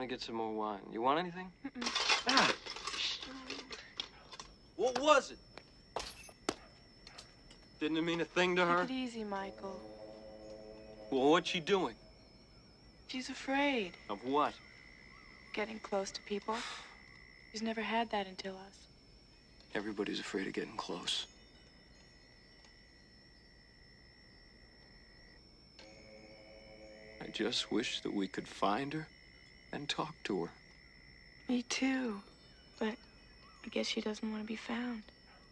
want to get some more wine. You want anything? Ah. What was it? Didn't it mean a thing to her? Take it easy, Michael. Well, what's she doing? She's afraid. Of what? Getting close to people. She's never had that until us. Everybody's afraid of getting close. I just wish that we could find her and talk to her. Me too. But I guess she doesn't want to be found.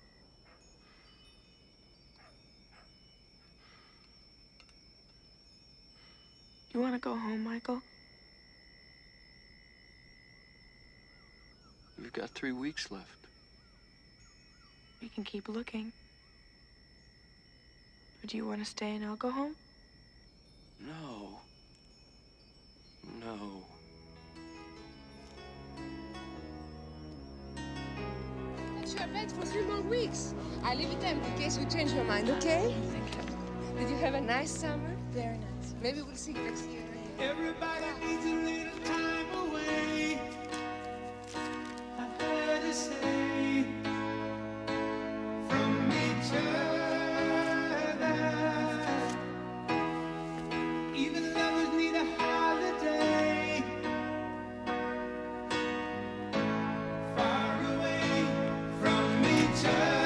You want to go home, Michael? We've got 3 weeks left. We can keep looking. Or do you want to stay and I'll go home? No. No. That's your bed for 3 more weeks. I leave it empty in case you change your mind, okay? Did you have a nice summer? Very nice. Maybe we'll see you next year. Everybody needs a little time away. I've heard her say from each other. Even lovers need a holiday. Far away from each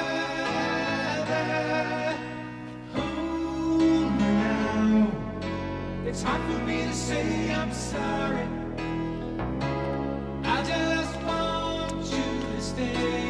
other. Home now. It's hard for me to say I'm sorry. I just want you to stay.